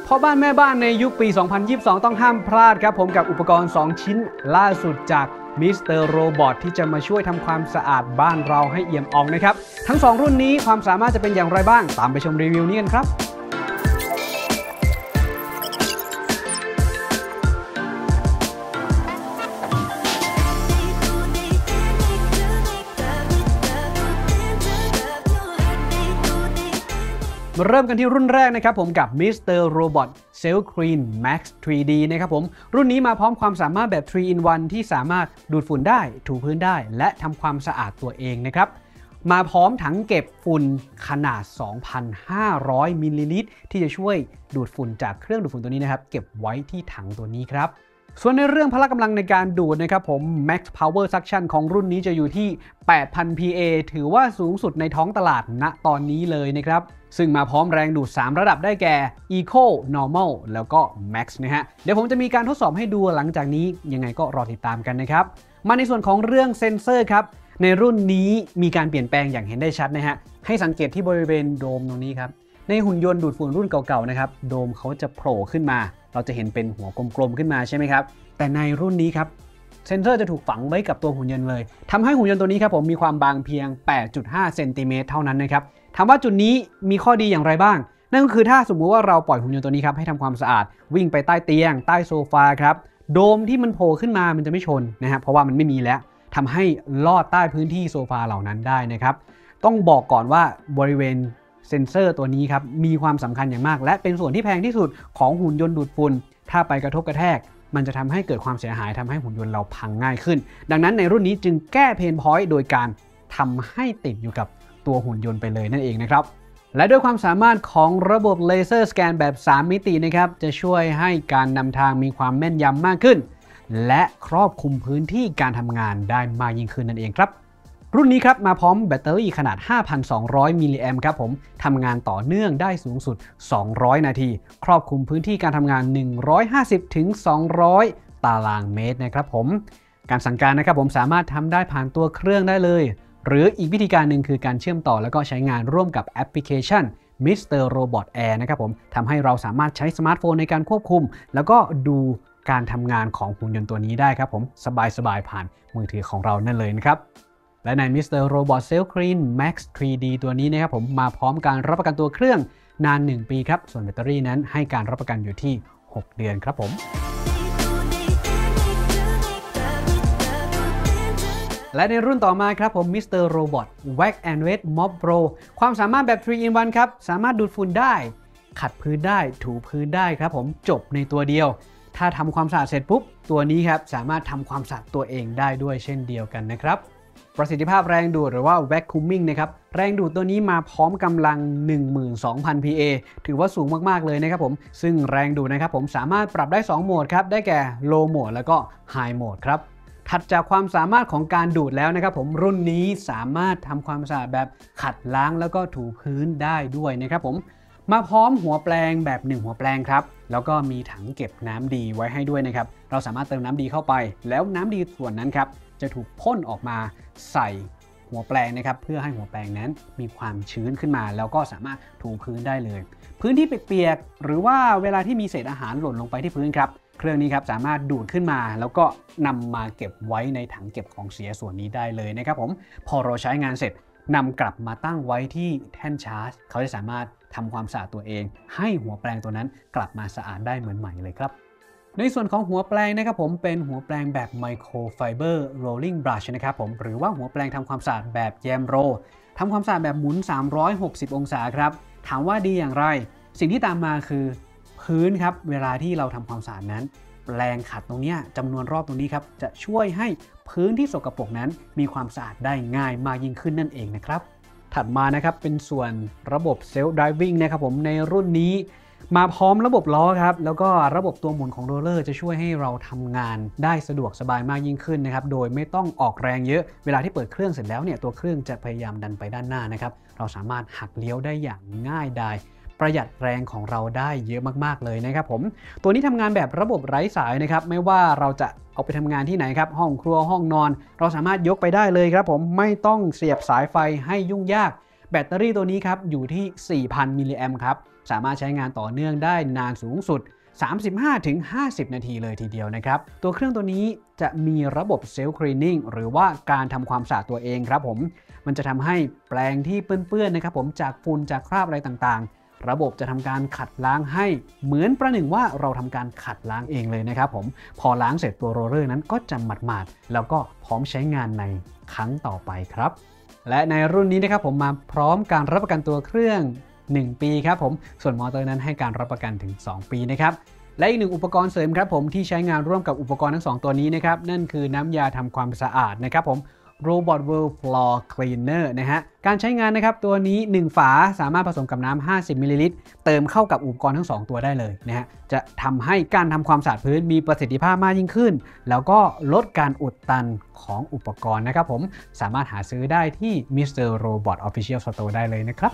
พ่อบ้านแม่บ้านในยุคปี 2022 ต้องห้ามพลาดครับผมกับอุปกรณ์ 2 ชิ้นล่าสุดจากมิสเตอร์โรบอทที่จะมาช่วยทำความสะอาดบ้านเราให้เอี่ยมอ่องนะครับทั้ง 2 รุ่นนี้ความสามารถจะเป็นอย่างไรบ้างตามไปชมรีวิวนี้กันครับมาเริ่มกันที่รุ่นแรกนะครับผมกับ Mr. Robot Cell Clean Max 3D นะครับผมรุ่นนี้มาพร้อมความสามารถแบบ 3-in-1 ที่สามารถดูดฝุ่นได้ถูพื้นได้และทำความสะอาดตัวเองนะครับมาพร้อมถังเก็บฝุ่นขนาด 2,500 มิลลิลิตรที่จะช่วยดูดฝุ่นจากเครื่องดูดฝุ่นตัวนี้นะครับเก็บไว้ที่ถังตัวนี้ครับส่วนในเรื่องพละกำลังในการดูดนะครับผม Max Power Suction ของรุ่นนี้จะอยู่ที่ 8,000 PA ถือว่าสูงสุดในท้องตลาดณตอนนี้เลยนะครับซึ่งมาพร้อมแรงดูด 3 ระดับได้แก่ Eco Normal แล้วก็ Max นะฮะเดี๋ยวผมจะมีการทดสอบให้ดูหลังจากนี้ยังไงก็รอติดตามกันนะครับมาในส่วนของเรื่องเซ็นเซอร์ครับในรุ่นนี้มีการเปลี่ยนแปลงอย่างเห็นได้ชัดนะฮะให้สังเกตที่บริเวณโดมตรงนี้ครับในหุ่นยนต์ดูดฝุ่นรุ่นเก่าๆนะครับโดมเขาจะโผล่ขึ้นมาเราจะเห็นเป็นหัวกลมๆขึ้นมาใช่ไหมครับแต่ในรุ่นนี้ครับเซนเซอร์จะถูกฝังไว้กับตัวหุ่นยนต์เลยทำให้หุ่นยนต์ตัวนี้ครับผมมีความบางเพียง 8.5 เซนติเมตรเท่านั้นนะครับถามว่าจุดนี้มีข้อดีอย่างไรบ้างนั่นก็คือถ้าสมมุติว่าเราปล่อยหุ่นยนต์ตัวนี้ครับให้ทำความสะอาดวิ่งไปใต้เตียงใต้โซฟาครับโดมที่มันโผล่ขึ้นมามันจะไม่ชนนะครับเพราะว่ามันไม่มีแล้วทำให้ลอดใต้พื้นที่โซฟาเหล่านั้นได้นะครับต้องบอกก่อนว่าบริเวณเซนเซอร์ตัวนี้ครับมีความสำคัญอย่างมากและเป็นส่วนที่แพงที่สุดของหุ่นยนต์ดูดฝุ่นถ้าไปกระทบกระแทกมันจะทำให้เกิดความเสียหายทำให้หุ่นยนต์เราพังง่ายขึ้นดังนั้นในรุ่นนี้จึงแก้เพนพอยต์โดยการทำให้ติดอยู่กับตัวหุ่นยนต์ไปเลยนั่นเองนะครับและด้วยความสามารถของระบบเลเซอร์สแกนแบบ 3 มิตินะครับจะช่วยให้การนำทางมีความแม่นยำมากขึ้นและครอบคลุมพื้นที่การทำงานได้มากยิ่งขึ้นนั่นเองครับรุ่นนี้ครับมาพร้อมแบตเตอรี่ขนาด 5,200 มิลลิแอมป์ครับผมทำงานต่อเนื่องได้สูงสุด 200 นาทีครอบคลุมพื้นที่การทำงาน 150-200 ตารางเมตรนะครับผมการสั่งการนะครับผมสามารถทำได้ผ่านตัวเครื่องได้เลยหรืออีกวิธีการหนึ่งคือการเชื่อมต่อแล้วก็ใช้งานร่วมกับแอปพลิเคชัน Mr. Robot Air นะครับผมทำให้เราสามารถใช้สมาร์ทโฟนในการควบคุมแล้วก็ดูการทำงานของหุ่นยนต์ตัวนี้ได้ครับผมสบายๆผ่านมือถือของเรานั่นเลยนะครับและใน Mr. Robot Cell Clean Max 3D ตัวนี้นะครับผมมาพร้อมการรับประกันตัวเครื่องนาน 1 ปีครับส่วนแบตเตอรี่นั้นให้การรับประกันอยู่ที่ 6 เดือนครับผมและในรุ่นต่อมาครับผม Mr. Robot Wax and Wet Mop Pro ความสามารถแบบ 3-in-1 ครับสามารถดูดฝุ่นได้ขัดพื้นได้ถูพื้นได้ครับผมจบในตัวเดียวถ้าทำความสะอาดเสร็จปุ๊บตัวนี้ครับสามารถทำความสะอาดตัวเองได้ด้วยเช่นเดียวกันนะครับประสิทธิภาพแรงดูดหรือว่า Vacuuming นะครับแรงดูดตัวนี้มาพร้อมกำลัง 12,000 PA ถือว่าสูงมากๆเลยนะครับผมซึ่งแรงดูดนะครับผมสามารถปรับได้2โหมดครับได้แก่ Low Mode แล้วก็ High Mode ครับถัดจากความสามารถของการดูดแล้วนะครับผมรุ่นนี้สามารถทำความสะอาดแบบขัดล้างแล้วก็ถูพื้นได้ด้วยนะครับผมมาพร้อมหัวแปรงแบบ1หัวแปรงครับแล้วก็มีถังเก็บน้ำดีไว้ให้ด้วยนะครับเราสามารถเติมน้ำดีเข้าไปแล้วน้ำดีส่วนนั้นครับจะถูกพ่นออกมาใส่หัวแปรงนะครับเพื่อให้หัวแปรงนั้นมีความชื้นขึ้นมาแล้วก็สามารถถูพื้นได้เลยพื้นที่เปียกๆหรือว่าเวลาที่มีเศษอาหารหล่นลงไปที่พื้นครับเครื่องนี้ครับสามารถดูดขึ้นมาแล้วก็นำมาเก็บไว้ในถังเก็บของเสียส่วนนี้ได้เลยนะครับผมพอเราใช้งานเสร็จนำกลับมาตั้งไว้ที่แท่นชาร์จเขาจะสามารถทำความสะอาดตัวเองให้หัวแปรงตัวนั้นกลับมาสะอาดได้เหมือนใหม่เลยครับในส่วนของหัวแปรงนะครับผมเป็นหัวแปรงแบบไมโครไฟเบอร์โรลลิ่งบรัชนะครับผมหรือว่าหัวแปรงทำความสะอาดแบบแยมโรทำความสะอาดแบบหมุน360องศาครับถามว่าดีอย่างไรสิ่งที่ตามมาคือพื้นครับเวลาที่เราทำความสะอาดนั้นแปรงขัดตรงนี้จำนวนรอบตรงนี้ครับจะช่วยให้พื้นที่สกปรกนั้นมีความสะอาดได้ง่ายมากยิ่งขึ้นนั่นเองนะครับถัดมานะครับเป็นส่วนระบบเซลฟ์ไดรวิ่งนะครับผมในรุ่นนี้มาพร้อมระบบล้อครับแล้วก็ระบบตัวหมุนของโรลเลอร์จะช่วยให้เราทำงานได้สะดวกสบายมากยิ่งขึ้นนะครับโดยไม่ต้องออกแรงเยอะเวลาที่เปิดเครื่องเสร็จแล้วเนี่ยตัวเครื่องจะพยายามดันไปด้านหน้านะครับเราสามารถหักเลี้ยวได้อย่างง่ายดายประหยัดแรงของเราได้เยอะมากๆเลยนะครับผมตัวนี้ทำงานแบบระบบไร้สายนะครับไม่ว่าเราจะเอาไปทำงานที่ไหนครับห้องครัวห้องนอนเราสามารถยกไปได้เลยครับผมไม่ต้องเสียบสายไฟให้ยุ่งยากแบตเตอรี่ตัวนี้ครับอยู่ที่ 4,000 มิลลิแอมป์ครับสามารถใช้งานต่อเนื่องได้นานสูงสุด 35-50 นาทีเลยทีเดียวนะครับตัวเครื่องตัวนี้จะมีระบบเซลล์คลีนนิ่งหรือว่าการทำความสะอาดตัวเองครับผมมันจะทำให้แปรงที่เปื้อนๆนะครับผมจากฝุ่นจากคราบอะไรต่างๆระบบจะทำการขัดล้างให้เหมือนประหนึ่งว่าเราทำการขัดล้างเองเลยนะครับผมพอล้างเสร็จตัวโรลเลอร์นั้นก็จะหมาดๆแล้วก็พร้อมใช้งานในครั้งต่อไปครับและในรุ่นนี้นะครับผมมาพร้อมการรับประกันตัวเครื่อง1 ปีครับผมส่วนมอเตอร์นั้นให้การรับประกันถึง2 ปีนะครับและอีกหนึ่งอุปกรณ์เสริมครับผมที่ใช้งานร่วมกับอุปกรณ์ทั้ง2ตัวนี้นะครับนั่นคือน้ำยาทำความสะอาดนะครับผม Robot World Floor Cleaner นะฮะการใช้งานนะครับตัวนี้1ฝาสามารถผสมกับน้ำ50 มิลลิลิตรเติมเข้ากับอุปกรณ์ทั้ง2ตัวได้เลยนะฮะจะทำให้การทำความสะอาดพื้นมีประสิทธิภาพมากยิ่งขึ้นแล้วก็ลดการอุดตันของอุปกรณ์นะครับผมสามารถหาซื้อได้ที่ Mr. Robot Official Store ได้เลยนะครับ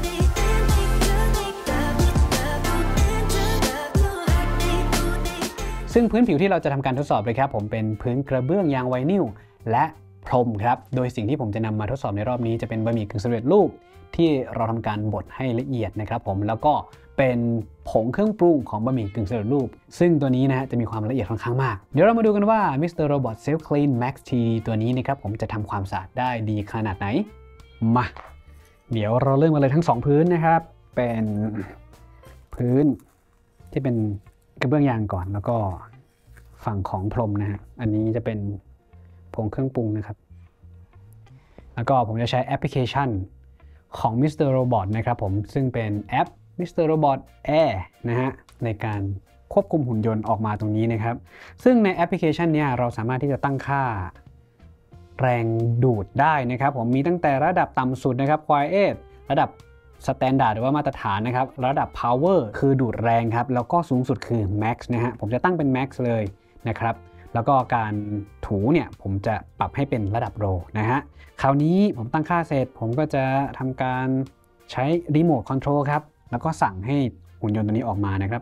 ซึ่งพื้นผิวที่เราจะทำการทดสอบเลยครับผมเป็นพื้นกระเบื้องยางไวนิลและพรมครับโดยสิ่งที่ผมจะนำมาทดสอบในรอบนี้จะเป็นบะหมี่กึ่งสำเร็จรูปที่เราทำการบดให้ละเอียดนะครับผมแล้วก็เป็นผงเครื่องปรุงของบะหมี่กึ่งสำเร็จรูปซึ่งตัวนี้นะฮะจะมีความละเอียดค่อนข้างมากเดี๋ยวเรามาดูกันว่า Mr. Robot Self Clean Max T ตัวนี้นะครับผมจะทำความสะอาดได้ดีขนาดไหนมาเดี๋ยวเราเริ่มกันเลยทั้ง2พื้นนะครับเป็นพื้นที่เป็นกระเบื้องยางก่อนแล้วก็ฝั่งของพรมนะฮะอันนี้จะเป็นผงเครื่องปรุงนะครับแล้วก็ผมจะใช้แอปพลิเคชันของ Mr. Robot นะครับผมซึ่งเป็นแอป Mr. Robot Air นะฮะในการควบคุมหุ่นยนต์ออกมาตรงนี้นะครับซึ่งในแอปพลิเคชันนี้เราสามารถที่จะตั้งค่าแรงดูดได้นะครับผมมีตั้งแต่ระดับต่ำสุดนะครับ Quiet ระดับStandard หรือว่ามาตรฐานนะครับระดับ Power คือดูดแรงครับแล้วก็สูงสุดคือ Max นะฮะผมจะตั้งเป็น Max เลยนะครับแล้วก็การถูเนี่ยผมจะปรับให้เป็นระดับ Low นะฮะคราวนี้ผมตั้งค่าเสร็จผมก็จะทำการใช้รีโมทคอนโทรลครับแล้วก็สั่งให้หุ่นยนต์ตัวนี้ออกมานะครับ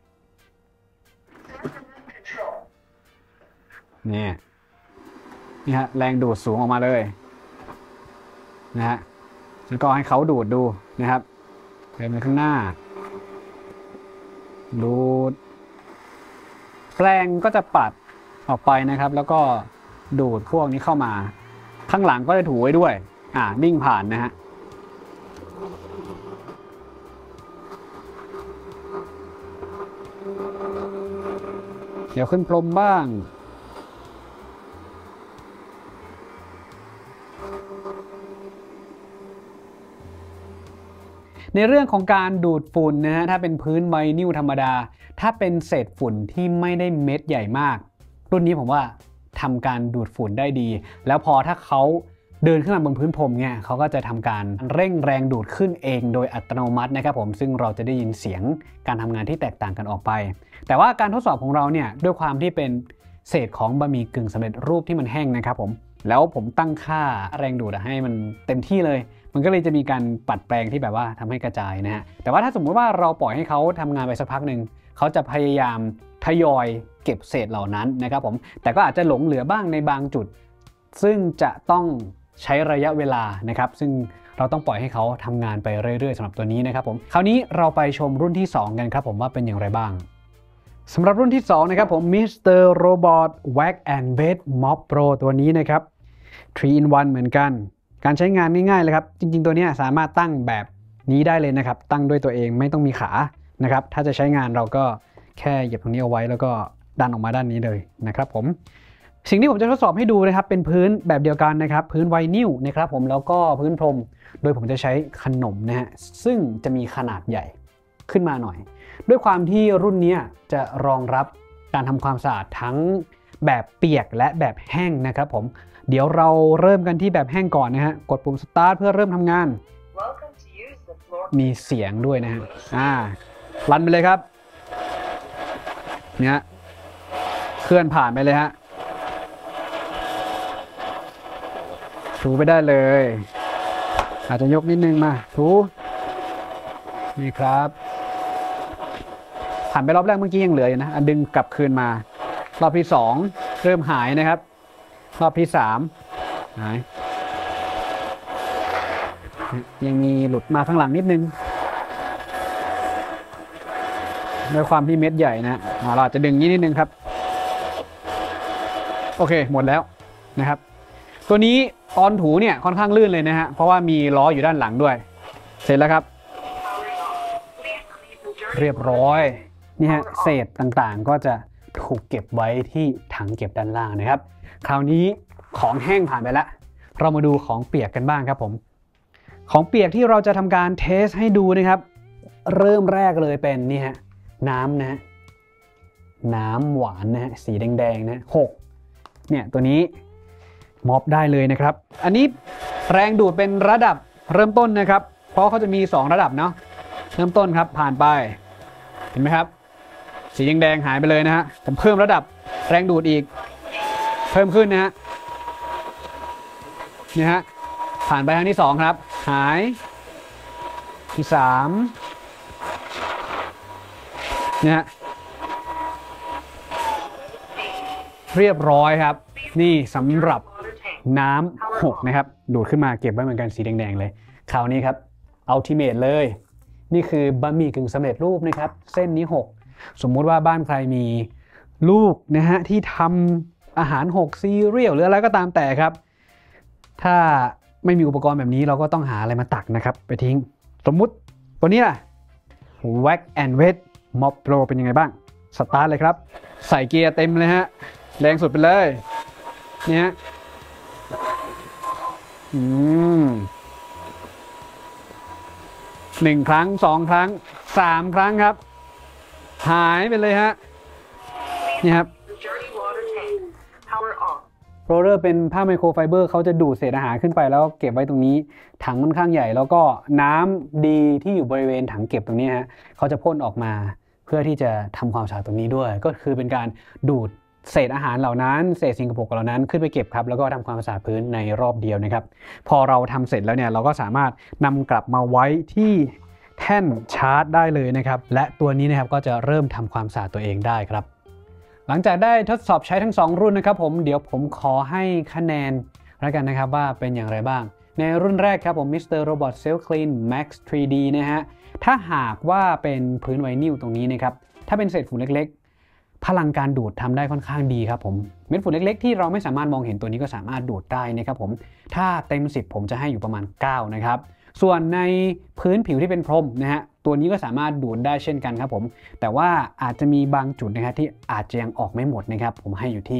นี่ฮะแรงดูดสูงออกมาเลยนะฮะแล้วก็ให้เขาดูดดูนะครับเดินไปข้างหน้าดูดแปรงก็จะปัดออกไปนะครับแล้วก็ดูดพวกนี้เข้ามาข้างหลังก็จะถูไว้ด้วยนิ่งผ่านนะฮะเดี๋ยวขึ้นพรมบ้างในเรื่องของการดูดฝุ่นนะฮะถ้าเป็นพื้นไวนิลธรรมดาถ้าเป็นเศษฝุ่นที่ไม่ได้เม็ดใหญ่มากรุ่นนี้ผมว่าทำการดูดฝุ่นได้ดีแล้วพอถ้าเขาเดินขึ้นมาบนพื้นพรมเนี่ยเขาก็จะทำการเร่งแรงดูดขึ้นเองโดยอัตโนมัตินะครับผมซึ่งเราจะได้ยินเสียงการทำงานที่แตกต่างกันออกไปแต่ว่าการทดสอบของเราเนี่ยด้วยความที่เป็นเศษของบะหมี่กึ่งสำเร็จรูปที่มันแห้งนะครับผมแล้วผมตั้งค่าแรงดูดให้มันเต็มที่เลยมันก็เลยจะมีการปัดแปลงที่แบบว่าทำให้กระจายนะฮะแต่ว่าถ้าสมมุติว่าเราปล่อยให้เขาทำงานไปสักพักหนึ่งเขาจะพยายามทยอยเก็บเศษเหล่านั้นนะครับผมแต่ก็อาจจะหลงเหลือบ้างในบางจุดซึ่งจะต้องใช้ระยะเวลานะครับซึ่งเราต้องปล่อยให้เขาทำงานไปเรื่อยๆสำหรับตัวนี้นะครับผมคราวนี้เราไปชมรุ่นที่2กันครับผมว่าเป็นอย่างไรบ้างสำหรับรุ่นที่2นะครับผม Mr. Robot Wax and Wet Mop Pro ตัวนี้นะครับ3 in 1 เหมือนกันการใช้งานง่ายๆเลยครับจริงๆตัวนี้สามารถตั้งแบบนี้ได้เลยนะครับตั้งด้วยตัวเองไม่ต้องมีขานะครับถ้าจะใช้งานเราก็แค่เหยียบตรงนี้เอาไว้แล้วก็ดันออกมาด้านนี้เลยนะครับผมสิ่งที่ผมจะทดสอบให้ดูนะครับเป็นพื้นแบบเดียวกันนะครับพื้นไวนิลนะครับผมแล้วก็พื้นพรมโดยผมจะใช้ขนมนะฮะซึ่งจะมีขนาดใหญ่ขึ้นมาหน่อยด้วยความที่รุ่นนี้จะรองรับการทำความสะอาดทั้งแบบเปียกและแบบแห้งนะครับผมเดี๋ยวเราเริ่มกันที่แบบแห้งก่อนนะฮะกดปุ่ม start เพื่อเริ่มทำงานมีเสียงด้วยนะฮะรันไปเลยครับเนี่ยเคลื่อนผ่านไปเลยฮะถูไปได้เลยอาจจะยกนิดนึงมาถูนี่ครับผ่านไปรอบแรกเมื่อกี้ยังเหลืออยู่นะดึงกลับคืนมารอบที่2เริ่มหายนะครับรอบที่3หายยังมีหลุดมาข้างหลังนิดนึงด้วยความที่เม็ดใหญ่นะเราอาจจะดึงนิดนึงครับโอเคหมดแล้วนะครับตัวนี้ตอนถูเนี่ยค่อนข้างลื่นเลยนะฮะเพราะว่ามีล้ออยู่ด้านหลังด้วยเสร็จแล้วครับเรียบร้อยนี่ฮะเศษต่างๆก็จะถูกเก็บไว้ที่ถังเก็บด้านล่างนะครับคราวนี้ของแห้งผ่านไปแล้วเรามาดูของเปียกกันบ้างครับผมของเปียกที่เราจะทำการเทสให้ดูนะครับเริ่มแรกเลยเป็นนี่ฮะน้ำนะฮะน้ำหวานนะฮะสีแดงๆนะ6เนี่ยตัวนี้ม็อบได้เลยนะครับอันนี้แรงดูดเป็นระดับเริ่มต้นนะครับเพราะเขาจะมี2ระดับเนาะเริ่มต้นครับผ่านไปเห็นไหมครับสีแดงหายไปเลยนะฮะผมเพิ่มระดับแรงดูดอีกเพิ่มขึ้นนะฮะนี่ฮะผ่านไปครั้งที่2ครับหายที่3เนี่ยเรียบร้อยครับนี่สำหรับน้ำ6นะครับดูดขึ้นมาเก็บไว้เหมือนกันสีแดงๆเลยคราวนี้ครับอัลติเมทเลยนี่คือบะหมี่กึ่งสำเร็จรูปนะครับเส้นนี้6สมมุติว่าบ้านใครมีลูกนะฮะที่ทำอาหาร6ซีเรียลหรืออะไรก็ตามแต่ครับถ้าไม่มีอุปกรณ์แบบนี้เราก็ต้องหาอะไรมาตักนะครับไปทิ้งสมมุติตัวนี้ล่ะ Whack and Wet Mop Pro เป็นยังไงบ้างสตาร์ทเลยครับใส่เกียร์เต็มเลยฮะแรงสุดไปเลยนี่ฮะ1 ครั้ง2 ครั้ง3 ครั้งครับหายไปเลยฮะนี่ครับโรลเลอร์เป็นผ้าไมโครไฟเบอร์เขาจะดูดเศษอาหารขึ้นไปแล้วเก็บไว้ตรงนี้ถังค่อนข้างใหญ่แล้วก็น้ำดีที่อยู่บริเวณถังเก็บตรงนี้ฮะเขาจะพ่นออกมาเพื่อที่จะทำความสะอาดตรงนี้ด้วยก็คือเป็นการดูดเศษอาหารเหล่านั้นเศษสิ่งสกปรกเหล่านั้นขึ้นไปเก็บครับแล้วก็ทำความสะอาดพื้นในรอบเดียวนะครับพอเราทำเสร็จแล้วเนี่ยเราก็สามารถนำกลับมาไว้ที่แท่นชาร์จได้เลยนะครับและตัวนี้นะครับก็จะเริ่มทำความสะอาดตัวเองได้ครับหลังจากได้ทดสอบใช้ทั้ง2รุ่นนะครับผมเดี๋ยวผมขอให้คะแนนแล้วกันนะครับว่าเป็นอย่างไรบ้างในรุ่นแรกครับผม Mr. Robot Self Clean Max 3D นะฮะถ้าหากว่าเป็นพื้นไวนิลตรงนี้นะครับถ้าเป็นเศษฝุ่นเล็กๆพลังการดูดทำได้ค่อนข้างดีครับผมเม็ดฝุ่นเล็กๆที่เราไม่สามารถมองเห็นตัวนี้ก็สามารถดูดได้นะครับผมถ้าเต็ม10ผมจะให้อยู่ประมาณ9นะครับส่วนในพื้นผิวที่เป็นพรมนะฮะตัวนี้ก็สามารถดูดได้เช่นกันครับผมแต่ว่าอาจจะมีบางจุดนะครับที่อาจจะยังออกไม่หมดนะครับผมให้อยู่ที่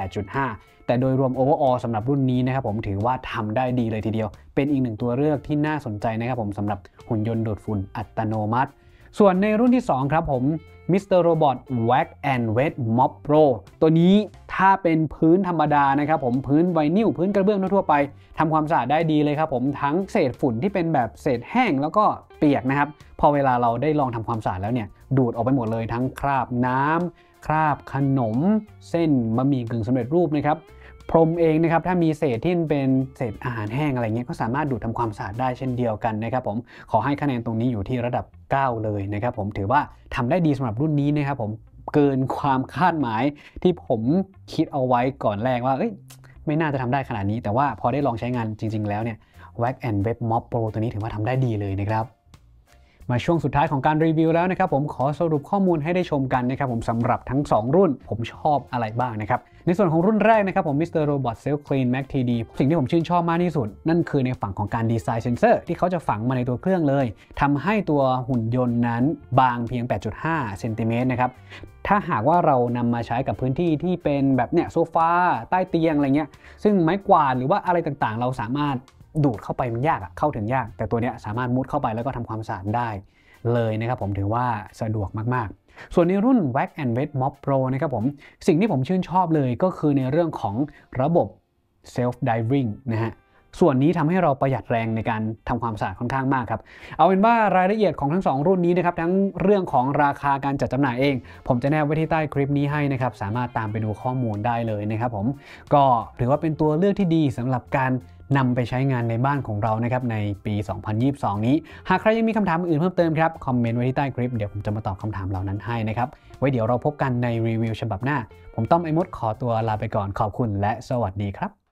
8.5 แต่โดยรวม overall สำหรับรุ่นนี้นะครับผมถือว่าทำได้ดีเลยทีเดียวเป็นอีก1ตัวเลือกที่น่าสนใจนะครับผมสำหรับหุ่นยนต์ดูดฝุ่นอัตโนมัติส่วนในรุ่นที่2ครับผม Mr. Robot Whack and Wet Mop Pro ตัวนี้ถ้าเป็นพื้นธรรมดานะครับผมพื้นไวนิลพื้นกระเบื้องทั่วไปทำความสะอาดได้ดีเลยครับผมทั้งเศษฝุ่นที่เป็นแบบเศษแห้งแล้วก็เปียกนะครับพอเวลาเราได้ลองทำความสะอาดแล้วเนี่ยดูดออกไปหมดเลยทั้งคราบน้ำคราบขนมเส้นบะหมี่กึ่งสำเร็จรูปนะครับพรมเองนะครับถ้ามีเศษที่เป็นเศษอาหารแห้งอะไรเงี้ยก็สามารถดูดทำความสะอาดได้เช่นเดียวกันนะครับผมขอให้คะแนนตรงนี้อยู่ที่ระดับ9เลยนะครับผมถือว่าทำได้ดีสำหรับรุ่นนี้นะครับผมเกินความคาดหมายที่ผมคิดเอาไว้ก่อนแรกว่าไม่น่าจะทำได้ขนาดนี้แต่ว่าพอได้ลองใช้งานจริงๆแล้วเนี่ย Whack and Wet Mop Pro ตัวนี้ถือว่าทำได้ดีเลยนะครับมาช่วงสุดท้ายของการรีวิวแล้วนะครับผมขอสรุปข้อมูลให้ได้ชมกันนะครับผมสำหรับทั้ง2รุ่นผมชอบอะไรบ้างนะครับในส่วนของรุ่นแรกนะครับผม Mr. Robot Self Clean Max 3D สิ่งที่ผมชื่นชอบมากที่สุดนั่นคือในฝั่งของการดีไซน์เซนเซอร์ที่เขาจะฝังมาในตัวเครื่องเลยทำให้ตัวหุ่นยนต์นั้นบางเพียง 8.5 เซนติเมตรนะครับถ้าหากว่าเรานำมาใช้กับพื้นที่ที่เป็นแบบเนี่ยโซฟาใต้เตียงอะไรเงี้ยซึ่งไม้กวาดหรือว่าอะไรต่างๆเราสามารถดูดเข้าไปมันยากเข้าถึงยากแต่ตัวเนี้ยสามารถมุดเข้าไปแล้วก็ทำความสะอาดได้เลยนะครับผมถือว่าสะดวกมากๆส่วนในรุ่น Whack and Wet Mop Pro นะครับผมสิ่งที่ผมชื่นชอบเลยก็คือในเรื่องของระบบ Self Diving นะฮะส่วนนี้ทำให้เราประหยัดแรงในการทำความสะอาดค่อนข้างมากครับเอาเป็นว่ารายละเอียดของทั้ง2รุ่นนี้นะครับทั้งเรื่องของราคาการจัดจำหน่ายเองผมจะแนบไว้ที่ใต้คลิปนี้ให้นะครับสามารถตามไปดูข้อมูลได้เลยนะครับผมก็ถือว่าเป็นตัวเลือกที่ดีสำหรับการนำไปใช้งานในบ้านของเรานะครับในปี 2022 นี้หากใครยังมีคำถามอื่นเพิ่มเติมครับคอมเมนต์ไว้ที่ใต้คลิปเดี๋ยวผมจะมาตอบคำถามเหล่านั้นให้นะครับไว้เดี๋ยวเราพบกันในรีวิวฉบับหน้าผมต้อมไอมดขอตัวลาไปก่อนขอบคุณและสวัสดีครับ